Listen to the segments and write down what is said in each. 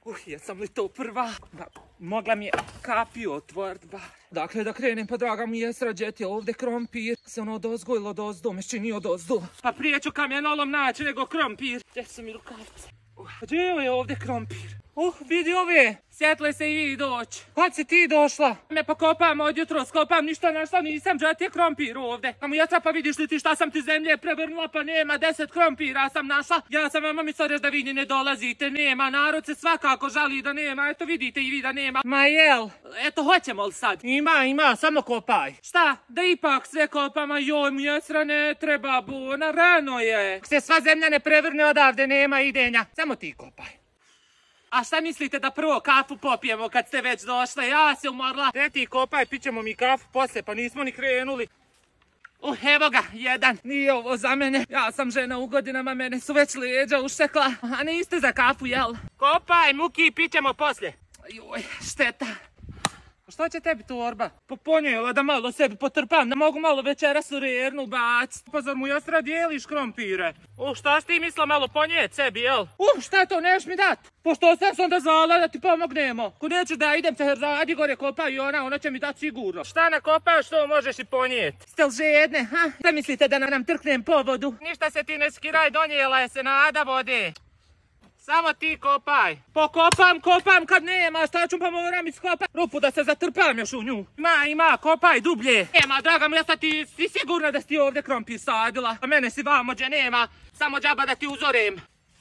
Jesam li to prva? Mogla mi je kapiju otvorit bar. Dakle, da krenem, pa draga mi je srađeti ovdje krompir. Se ono odozgo ili odozdo, me čini odozdo. Pa prije ću kamenolom naći nego krompir. Gdje su mi rukavci? Gdje je ovdje krompir? Vidi ove, sjetle se i vi doći. Kad si ti došla? Me pokopam od jutro, skopam, ništa našla nisam, džat je krompir ovdje. Kamo jetra, pa vidiš li ti šta sam ti zemlje prevrnula, pa nema 10 krompira sam našla. Ja sam vama mislila reći da vi ne dolazite, nema, narod se svakako žali da nema, eto vidite i vi da nema. Ma jel, eto hoćemo li sad? Ima, samo kopaj. Šta, da ipak sve kopama, joj mi jesra ne treba buna, rano je. Ako se sva zemlja ne prevrne odavde, nema idenja, samo ti kopaj. A šta mislite da prvo kafu popijemo kad ste već došle? Ja se umorla. Te ti kopaj, pićemo mi kafu poslije, pa nismo ni krenuli. Evo ga, jedan. Nije ovo za mene. Ja sam žena u godinama, mene su već leđa uštekla. A niste za kafu, jel? Kopaj, muki, pićemo poslije. Joj, šteta. Što će tebi torba? Ponijela da malo sebi potrpam, da mogu malo večeras u rernu bacit. Pa zar mu jasra dijeliš krompire? Šta si ti mislila malo ponijet sebi, jel? Šta to, neš mi dat? Pošto sam se onda zvala da ti pomognemo. Ko nećeš da idem se radi gore kopaju i ona će mi dat sigurno. Šta nakopaš, što možeš i ponijet? Ste li žedne, ha? Šta mislite da nam trknem po vodu? Ništa se ti ne skiraj, donijela je se nada vode. Samo ti kopaj. Kopam kad nema, šta ću pa moram iskopat rupu da se zatrpam još u nju. Ima, kopaj dublje. Nema, draga mi, ti sigurna da si ti ovdje krompir sadila. A mene si vamođe nema, samo džaba da ti uzorem.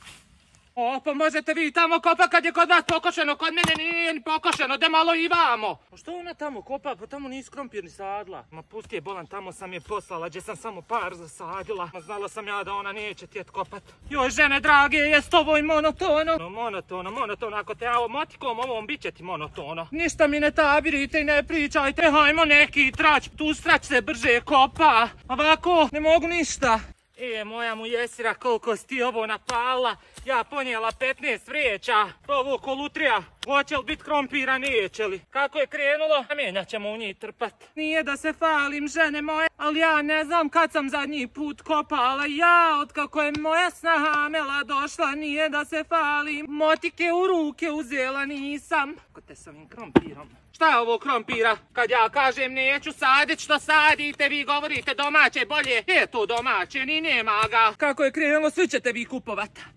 Pa možete vi tamo kopa kad je kod vas pokošeno, kod mene nije ni pokošeno, da malo i vamo. Što ona tamo kopa, pa tamo nisi krompir ni sadila. Ma pusti je bolan, tamo sam je poslala, gdje sam samo par zasadila. Znala sam ja da ona neće tjet kopat. Joj žene drage, jest ovo i monotono. Monotono, ako te ja motikom ovom bit će ti monotono. Ništa mi ne tabirite i ne pričajte, hajmo neki trać, tu strać se brže kopa. Ovako, ne mogu ništa. Moja mu jesira, koliko si ti ovo napala. Ja ponijela 15 vreća. Ovo kolutrija. Hoće li bit krompira, neće li? Kako je krenulo? Mijenjat ćemo u njih trpat. Nije da se falim, žene moje, ali ja ne znam kad sam zadnji put kopala. Ja, otkako je moja snaha Amela došla, nije da se falim. Motike u ruke uzela nisam. Kako te s ovim krompirom? Šta je ovo krompira? Kad ja kažem neću sadit, što sadite, vi govorite domaće bolje. Je to domaće, ni nema ga. Kako je krenulo, svi ćete vi kupovat.